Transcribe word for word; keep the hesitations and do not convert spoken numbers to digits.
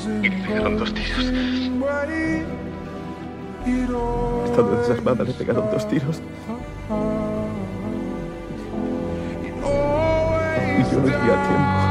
y le pegaron dos tiros. Estando desarmada le pegaron dos tiros. Y yo no llegué a tiempo.